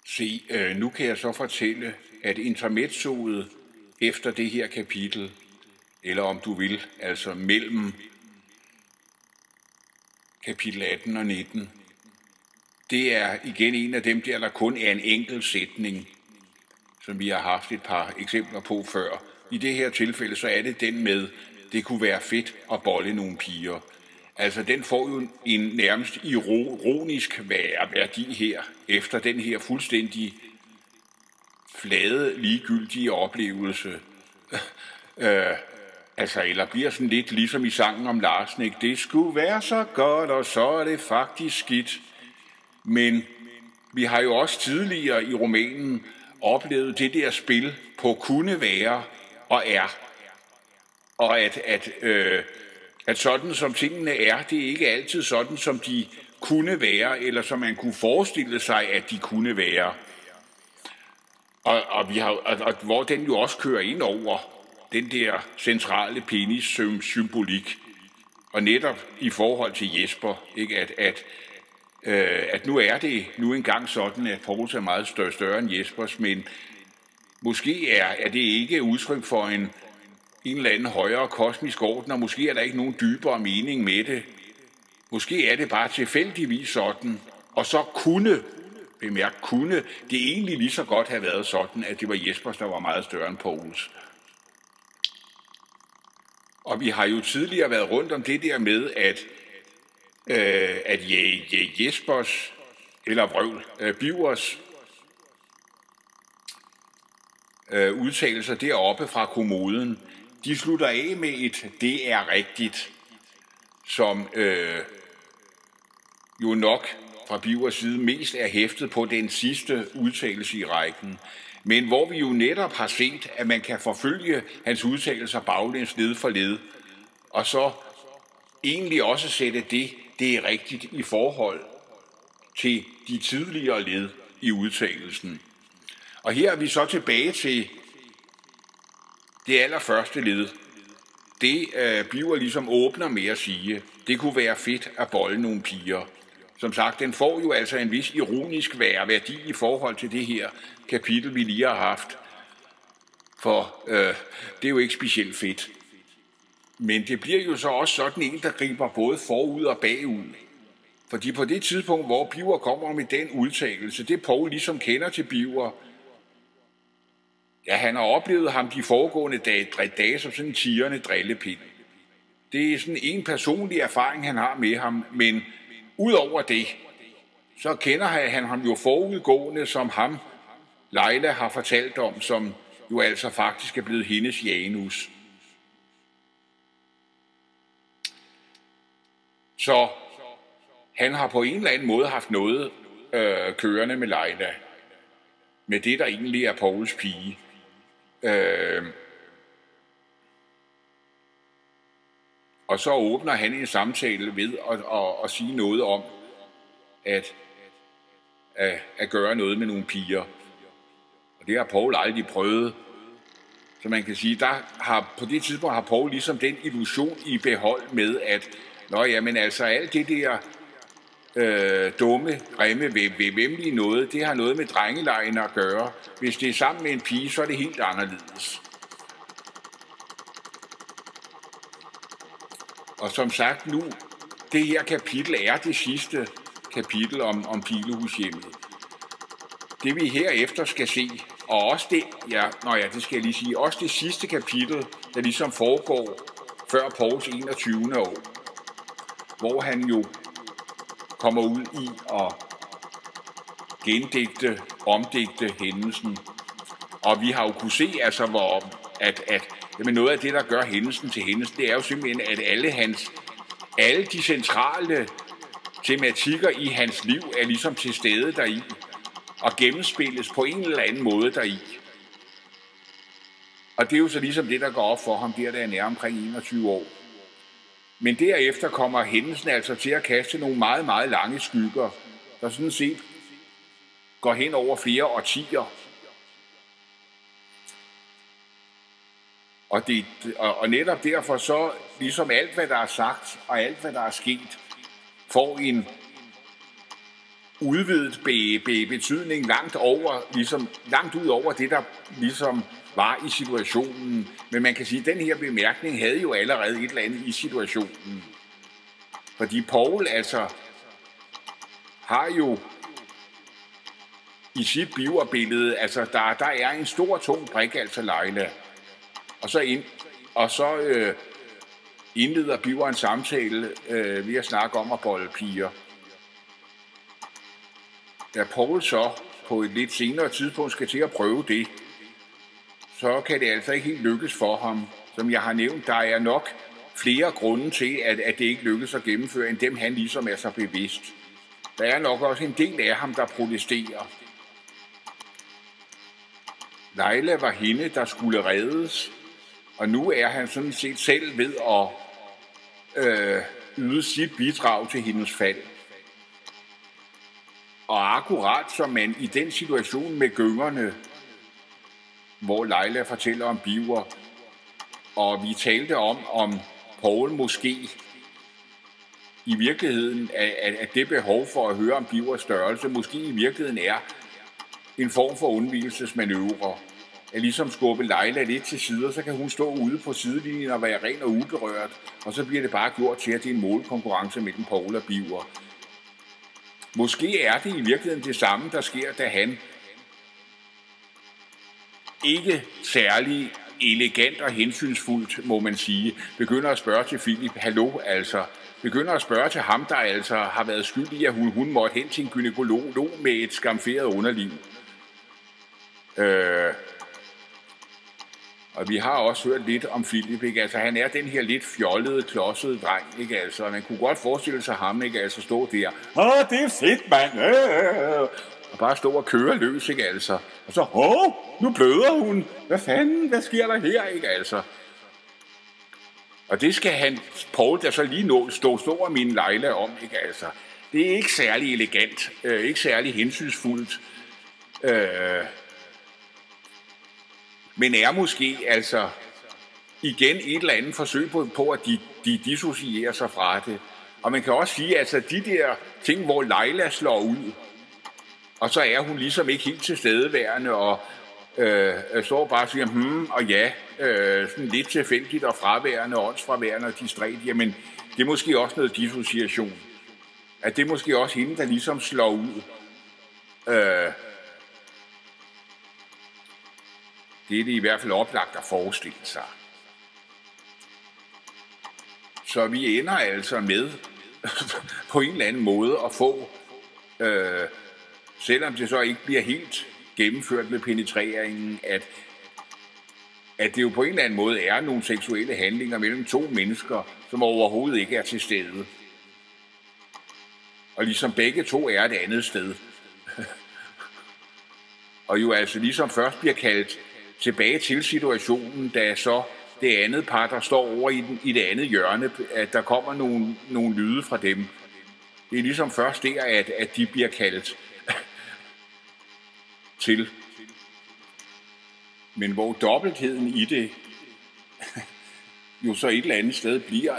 Se, nu kan jeg så fortælle, at intermezzoet efter det her kapitel, eller om du vil, altså mellem kapitel 18 og 19, det er igen en af dem der kun er en enkelt sætning, som vi har haft et par eksempler på før. I det her tilfælde, så er det den med, det kunne være fedt at bolle nogle piger. Altså, den får jo en nærmest ironisk værdi her, efter den her fuldstændig flade, ligegyldige oplevelse. Eller bliver sådan lidt ligesom i sangen om Larsen, ikke? Det skulle være så godt, og så er det faktisk skidt. Men vi har jo også tidligere i romanen oplevet det der spil på kunne være og er. Og at sådan som tingene er, det er ikke altid sådan, som de kunne være, eller som man kunne forestille sig, at de kunne være. Og hvor den jo også kører ind over den der centrale penis-symbolik. Og netop i forhold til Jesper, ikke? At nu er det nu engang sådan, at Poul er meget større end Jespers, men måske er det ikke udtryk for en eller anden højere kosmisk orden, og måske er der ikke nogen dybere mening med det. Måske er det bare tilfældigvis sådan, og så kunne det egentlig lige så godt have været sådan, at det var Jespers, der var meget større end Pouls. Og vi har jo tidligere været rundt om det der med, at Jespers, eller Bivers udtalelser deroppe fra kommoden, de slutter af med et "det er rigtigt", som jo nok fra Bivers side mest er hæftet på den sidste udtalelse i rækken, men hvor vi jo netop har set, at man kan forfølge hans udtalelser baglæns led for led, og så egentlig også sætte det er rigtigt i forhold til de tidligere led i udtalelsen. Og her er vi så tilbage til det allerførste led. Det Biver ligesom åbner med at sige, det kunne være fedt at bolle nogle piger. Som sagt, den får jo altså en vis ironisk værdi i forhold til det her kapitel, vi lige har haft. For det er jo ikke specielt fedt. Men det bliver jo så også sådan en, der griber både forud og bagud. Fordi på det tidspunkt, hvor Biver kommer med den udtalelse, det Poul ligesom kender til Biver, ja, han har oplevet ham de foregående dage som sådan en tirrende drillepind. Det er sådan en personlig erfaring, han har med ham, men udover det, så kender han ham jo forudgående, som ham Leila har fortalt om, som jo altså faktisk er blevet hendes Janus. Så han har på en eller anden måde haft noget kørende med Leila, med det, der egentlig er Pouls pige. Og så åbner han en samtale ved at sige noget om at gøre noget med nogle piger. Og det har Poul aldrig prøvet. Så man kan sige, på det tidspunkt har Poul ligesom den illusion i behold med, at alt det der dumme, grimme, væmmelige noget, det har noget med drengelejen at gøre. Hvis det er sammen med en pige, så er det helt anderledes. Og som sagt nu, det her kapitel er det sidste kapitel om Pilehushjemmet. Det vi herefter skal se, og også det skal jeg lige sige, også det sidste kapitel, der ligesom foregår før Pouls 21. år, hvor han jo kommer ud i at omdigte hændelsen. Og vi har jo kunne se, altså, at noget af det, der gør hændelsen til hændelsen, det er jo simpelthen, at alle de centrale tematikker i hans liv er ligesom til stede deri, og gennemspilles på en eller anden måde deri. Og det er jo så ligesom det, der går op for ham, der er nær omkring 21 år. Men derefter kommer hændelsen altså til at kaste nogle meget, meget lange skygger, der sådan set går hen over flere årtier. Og netop derfor så, ligesom alt, hvad der er sagt, og alt, hvad der er sket, får udvidet betydning langt ud over det, der ligesom var i situationen. Men man kan sige, at den her bemærkning havde jo allerede et eller andet i situationen. Fordi Poul altså har jo i sit biverbillede, altså der er en stor, tung brik, altså Leila. Og så indleder Biver en samtale ved at snakke om at bolle piger. Da Poul så på et lidt senere tidspunkt skal til at prøve det, så kan det altså ikke helt lykkes for ham. Som jeg har nævnt, der er nok flere grunde til, at det ikke lykkes at gennemføre, end dem han ligesom er så bevidst. Der er nok også en del af ham, der protesterer. Leila var hende, der skulle reddes, og nu er han sådan set selv ved at yde sit bidrag til hendes fald. Og akkurat som man i den situation med gyngerne, hvor Leila fortæller om Biver, og vi talte om Poul måske i virkeligheden, at det behov for at høre om Bivers størrelse måske i virkeligheden er en form for undvigelsesmanøvre. At ligesom skubbe Leila lidt til side, så kan hun stå ude på sidelinjen og være ren og uberørt, og så bliver det bare gjort til, at det er en målkonkurrence mellem Poul og Biver. Måske er det i virkeligheden det samme, der sker, da han ikke særlig elegant og hensynsfuldt, må man sige, begynder at spørge til Philip, hallo altså, begynder at spørge til ham, der altså har været skyld i, at hun måtte hen til en gynekolog med et skamferet underliv. Og vi har også hørt lidt om Philip, ikke? Altså han er den her lidt fjollede, klodsede dreng, ikke? Altså man kunne godt forestille sig ham, ikke? Altså stå der, det er fedt, mand, og bare stå og køre løs, ikke? Altså, og så, nu bløder hun, hvad fanden, hvad sker der her, ikke? Altså. Og det skal Poul, der så lige stå og minde Leila om, ikke? Altså, det er ikke særlig elegant, ikke særlig hensynsfuldt, men er måske altså igen et eller andet forsøg på at de dissocierer sig fra det. Og man kan også sige, altså de der ting, hvor Leila slår ud, og så er hun ligesom ikke helt tilstedeværende, og står bare og siger, og ja, sådan lidt tilfældigt og fraværende, åndsfraværende og distræt, jamen det er måske også noget dissociation. At det er måske også hende, der ligesom slår ud. Det er det i hvert fald oplagt at forestille sig. Så vi ender altså med på en eller anden måde at få, selvom det så ikke bliver helt gennemført med penetreringen, at det jo på en eller anden måde er nogle seksuelle handlinger mellem to mennesker, som overhovedet ikke er til stede. Og ligesom begge to er et andet sted. Og jo altså ligesom først bliver kaldt tilbage til situationen, da så det andet par, der står over i det andet hjørne, at der kommer nogle lyde fra dem. Det er ligesom først der, at de bliver kaldt til. Men hvor dobbeltheden i det jo så et eller andet sted bliver,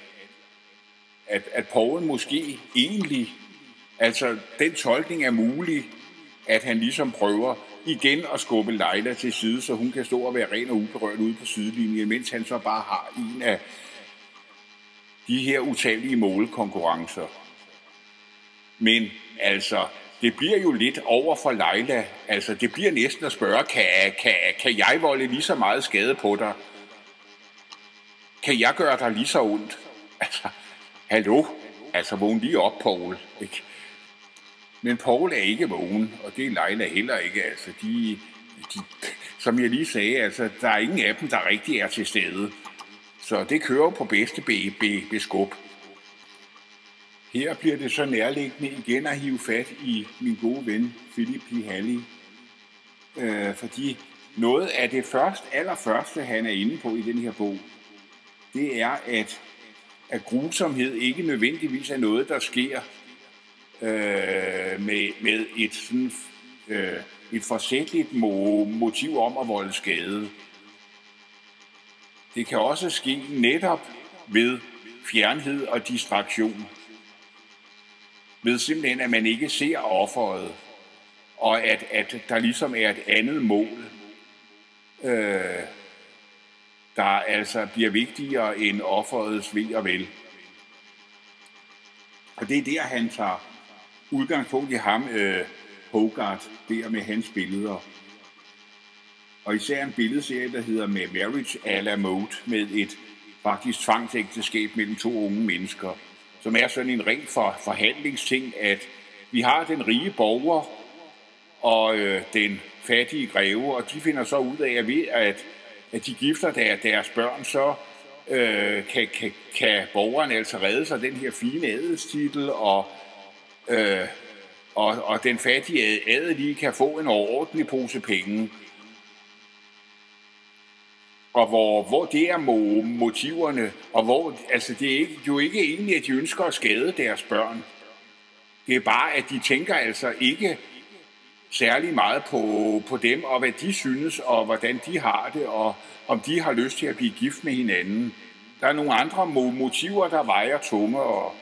at Poul måske egentlig, altså den tolkning er mulig, at han ligesom prøver igen at skubbe Leila til side, så hun kan stå og være ren og uberørt ude på sidelinjen, mens han så bare har en af de her utallige målkonkurrencer. Men altså, det bliver jo lidt over for Leila. Altså, det bliver næsten at spørge, kan jeg volde lige så meget skade på dig? Kan jeg gøre dig lige så ondt? Altså, hallo? Altså, vågn lige op, Poul, ikke? Men Poul er ikke vågen, og det er Leila heller ikke. Altså, som jeg lige sagde, altså, der er ingen af dem, der rigtig er til stede. Så det kører på bedste beskub. Her bliver det så nærliggende igen at hive fat i min gode ven, Philip P. Halley. Fordi noget af det allerførste, han er inde på i den her bog, det er, at grusomhed ikke nødvendigvis er noget, der sker med et sådan et forsætligt motiv om at volde skade. Det kan også ske netop ved fjernhed og distraktion. ved simpelthen, at man ikke ser offeret, og at der ligesom er et andet mål, der altså bliver vigtigere end offerets ve og vel. Og det er der, han tager udgangspunkt i ham, Hogarth, der med hans billeder. Og især en billedserie, der hedder med Marriage à la Mode, med et faktisk tvangsægteskab mellem to unge mennesker, som er sådan en ren forhandlingsting, at vi har den rige borger og den fattige greve, og de finder så ud af, at de gifter deres børn, så kan borgeren altså redde sig den her fine adelstitel, og den fattige adelige kan få en overordentlig pose penge. Og hvor det er motiverne, og hvor altså det er jo ikke egentlig, at de ønsker at skade deres børn. Det er bare, at de tænker altså ikke særlig meget på dem, og hvad de synes, og hvordan de har det, og om de har lyst til at blive gift med hinanden. Der er nogle andre motiver, der vejer tungere.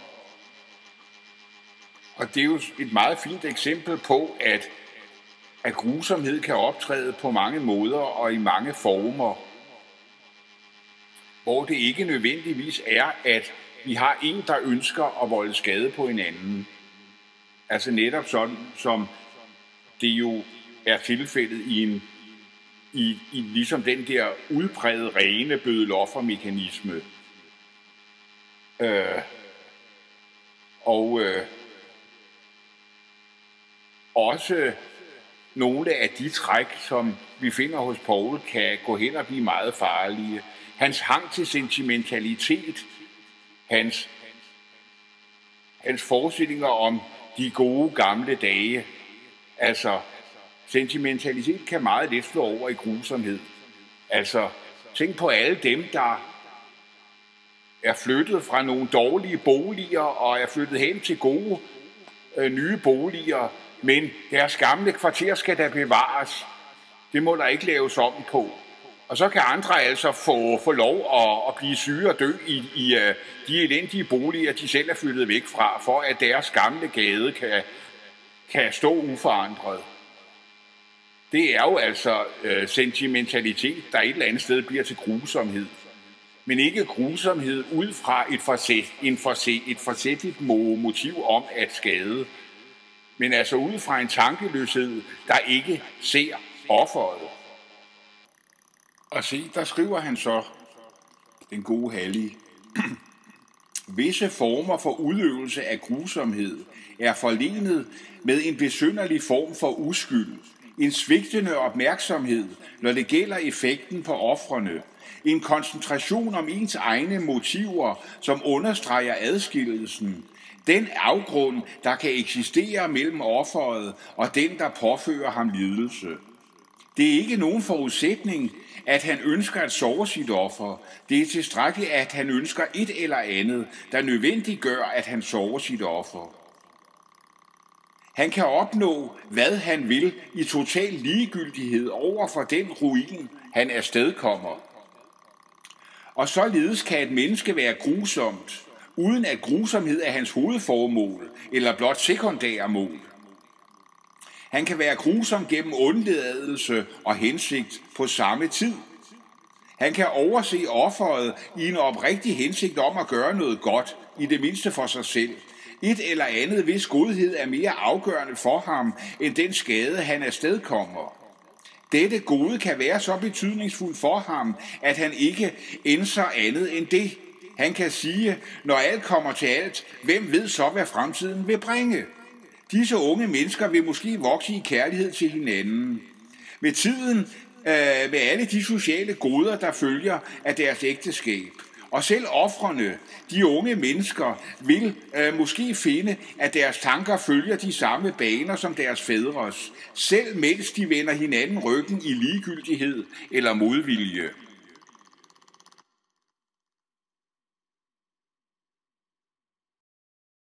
Og det er jo et meget fint eksempel på, at grusomhed kan optræde på mange måder og i mange former, hvor det ikke nødvendigvis er, at vi har en, der ønsker at volde skade på hinanden. Altså netop sådan, som det jo er tilfældet i ligesom den der udprægede rene bødeloffermekanisme. Også nogle af de træk, som vi finder hos Paul, kan gå hen og blive meget farlige. Hans hang til sentimentalitet, hans forestillinger om de gode gamle dage. Altså, sentimentalitet kan meget let slå over i grusomhed. Altså, tænk på alle dem, der er flyttet fra nogle dårlige boliger og er flyttet hen til gode nye boliger, men deres gamle kvarter skal da bevares. Det må der ikke laves om på. Og så kan andre altså få lov at blive syge og dø i de elendige boliger, de selv er flyttet væk fra, for at deres gamle gade kan stå uforandret. Det er jo altså sentimentalitet, der et eller andet sted bliver til grusomhed. Men ikke grusomhed ud fra et forsætligt motiv om at skade, men altså ud fra en tankeløshed, der ikke ser offeret. Og se, der skriver han så, den gode Hallie, visse former for udøvelse af grusomhed er forlenet med en besynderlig form for uskyld, en svigtende opmærksomhed, når det gælder effekten på ofrene, en koncentration om ens egne motiver, som understreger adskillelsen, den afgrund, der kan eksistere mellem offeret og den, der påfører ham lidelse. Det er ikke nogen forudsætning, at han ønsker at såre sit offer. Det er tilstrækkeligt, at han ønsker et eller andet, der nødvendiggør, at han sårer sit offer. Han kan opnå, hvad han vil, i total ligegyldighed over for den ruin, han afstedkommer. Og således kan et menneske være grusomt, uden at grusomhed er hans hovedformål, eller blot sekundære mål. Han kan være grusom gennem undladelse og hensigt på samme tid. Han kan overse offeret i en oprigtig hensigt om at gøre noget godt, i det mindste for sig selv. Et eller andet, hvis godhed er mere afgørende for ham, end den skade, han afstedkommer. Dette gode kan være så betydningsfuldt for ham, at han ikke ændrer andet end det. Han kan sige, når alt kommer til alt, hvem ved så, hvad fremtiden vil bringe? Disse unge mennesker vil måske vokse i kærlighed til hinanden. Med tiden, med alle de sociale goder, der følger af deres ægteskab. Og selv ofrene, de unge mennesker, vil måske finde, at deres tanker følger de samme baner som deres fædres, selv mens de vender hinanden ryggen i ligegyldighed eller modvilje.